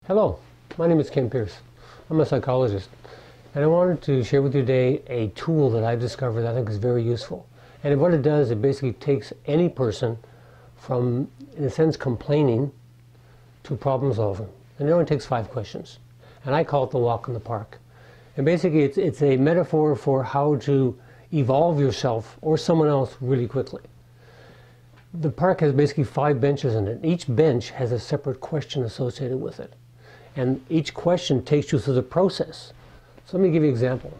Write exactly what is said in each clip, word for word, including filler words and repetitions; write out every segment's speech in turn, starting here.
Hello, my name is Ken Pierce. I'm a psychologist, and I wanted to share with you today a tool that I've discovered that I think is very useful. And what it does, it basically takes any person from, in a sense, complaining to problem solving. And it only takes five questions. And I call it the walk in the park. And basically, it's, it's a metaphor for how to evolve yourself or someone else really quickly. The park has basically five benches in it. Each bench has a separate question associated with it. And each question takes you through the process. So let me give you an example.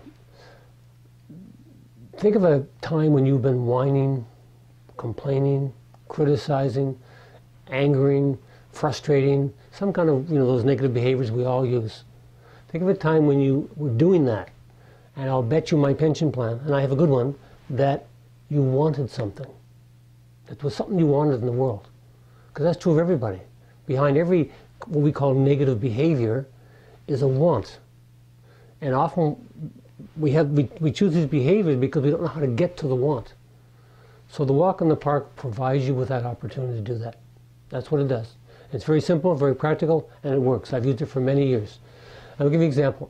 Think of a time when you've been whining, complaining, criticizing, angering, frustrating, some kind of, you know, those negative behaviors we all use. Think of a time when you were doing that, and I'll bet you my pension plan, and I have a good one, that you wanted something. It was something you wanted in the world. Because that's true of everybody. Behind every what we call negative behavior is a want. And often we have we, we choose these behaviors because we don't know how to get to the want. So the walk in the park provides you with that opportunity to do that. That's what it does. It's very simple, very practical, and it works. I've used it for many years. I'll give you an example.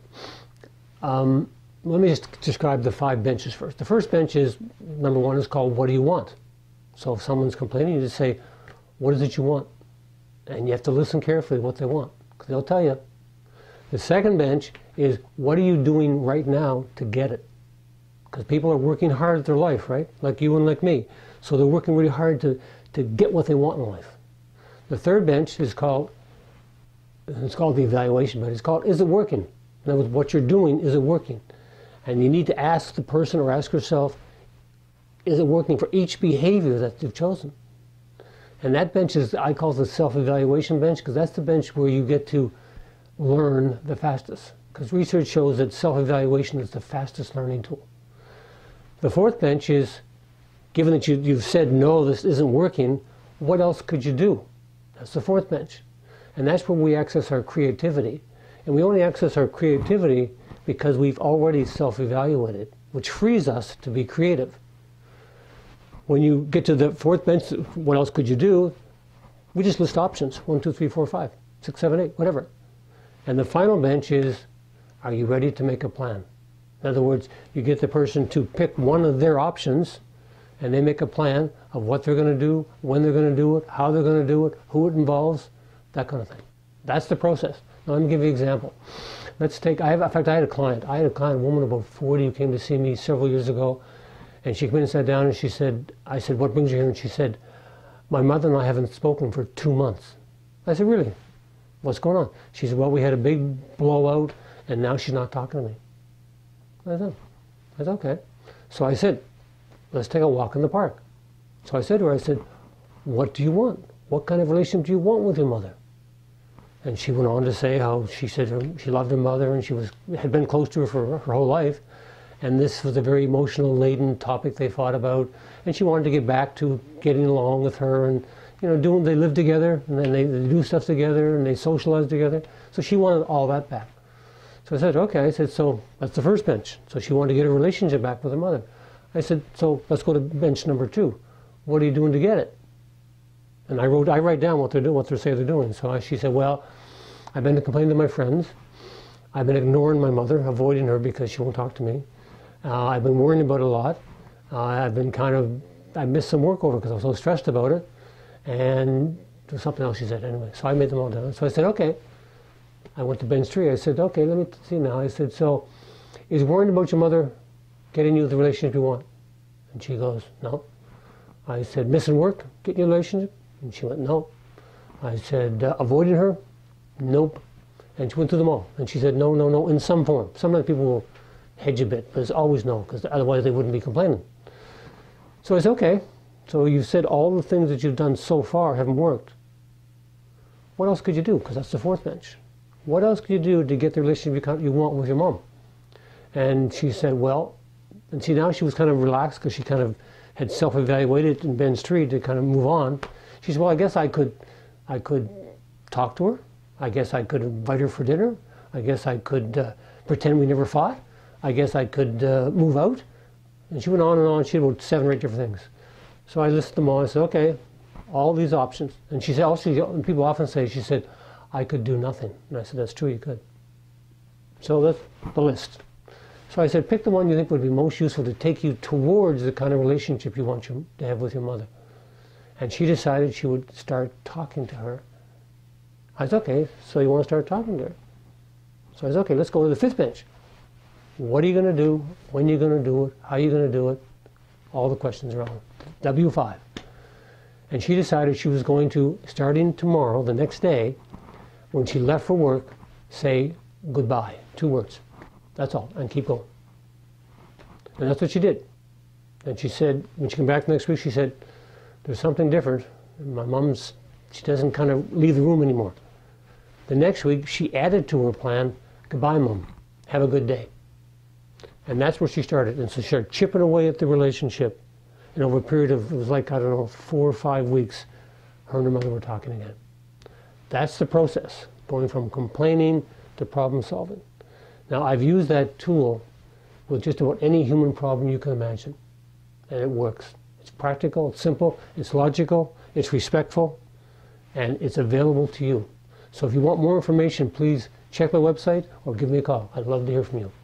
Um, let me just describe the five benches first. The first bench is, number one, is called what do you want? So if someone's complaining, you just say, what is it you want? And you have to listen carefully what they want, because they'll tell you. The second bench is, what are you doing right now to get it? Because people are working hard at their life, right? Like you and like me. So they're working really hard to, to get what they want in life. The third bench is called, it's called the evaluation, but it's called, is it working? In other words, what you're doing, is it working? And you need to ask the person or ask yourself, is it working for each behavior that you've chosen? And that bench is, I call it the self-evaluation bench, because that's the bench where you get to learn the fastest. Because research shows that self-evaluation is the fastest learning tool. The fourth bench is, given that you, you've said, no, this isn't working, what else could you do? That's the fourth bench. And that's where we access our creativity. And we only access our creativity because we've already self-evaluated, which frees us to be creative. When you get to the fourth bench, what else could you do? We just list options, one, two, three, four, five, six, seven, eight, whatever. And the final bench is, are you ready to make a plan? In other words, you get the person to pick one of their options, and they make a plan of what they're going to do, when they're going to do it, how they're going to do it, who it involves, that kind of thing. That's the process. Now let me give you an example. Let's take, I have, in fact, I had a client. I had a client, a woman about forty, who came to see me several years ago. And she came in and sat down and she said, I said, what brings you here? And she said, my mother and I haven't spoken for two months. I said, really? What's going on? She said, well, we had a big blowout and now she's not talking to me. I said, I said, okay. So I said, let's take a walk in the park. So I said to her, I said, what do you want? What kind of relationship do you want with your mother? And she went on to say how she said her, she loved her mother and she was had been close to her for her whole life. And this was a very emotional laden topic they thought about. And she wanted to get back to getting along with her and, you know, doing, they lived together and then they, they do stuff together and they socialize together. So she wanted all that back. So I said, okay, I said, so that's the first bench. So she wanted to get her relationship back with her mother. I said, so let's go to bench number two. What are you doing to get it? And I wrote, I write down what they're doing, what they say they're doing. So I, she said, well, I've been complaining to my friends. I've been ignoring my mother, avoiding her because she won't talk to me. Uh, I've been worrying about it a lot. Uh, I've been kind of, I missed some work over because I was so stressed about it. And there was something else she said anyway. So I made them all down. So I said, okay. I went to bench three. I said, okay, let me see now. I said, so is worrying about your mother getting you the relationship you want? And she goes, no. I said, missing work, getting you a relationship? And she went, no. I said, uh, avoiding her? Nope. And she went through them all. And she said, no, no, no, in some form. Sometimes people will hedge a bit, but it's always no, because otherwise they wouldn't be complaining. So I said, okay, so you've said all the things that you've done so far haven't worked. What else could you do? Because that's the fourth bench. What else could you do to get the relationship you want with your mom? And she said, well, and see, now she was kind of relaxed because she kind of had self-evaluated in bench three to kind of move on. She said, well, I guess I could, I could talk to her. I guess I could invite her for dinner. I guess I could uh, pretend we never fought. I guess I could uh, move out. And she went on and on. She had about seven or eight different things. So I listed them all. I said, okay, all these options. And she said, also, people often say, she said, I could do nothing. And I said, that's true, you could. So that's the list. So I said, pick the one you think would be most useful to take you towards the kind of relationship you want you to have with your mother. And she decided she would start talking to her. I said, okay, so you want to start talking to her. So I said, okay, let's go to the fifth bench. What are you going to do? When are you going to do it? How are you going to do it? All the questions are on W five. And she decided she was going to, starting tomorrow, the next day, when she left for work, say goodbye. Two words. That's all. And keep going. And that's what she did. And she said, when she came back next week, she said, there's something different. My mom's, she doesn't kind of leave the room anymore. The next week, she added to her plan, goodbye, Mom. Have a good day. And that's where she started. And so she started chipping away at the relationship. And over a period of, it was like, I don't know, four or five weeks, her and her mother were talking again. That's the process, going from complaining to problem solving. Now, I've used that tool with just about any human problem you can imagine. And it works. It's practical, it's simple, it's logical, it's respectful, and it's available to you. So if you want more information, please check my website or give me a call. I'd love to hear from you.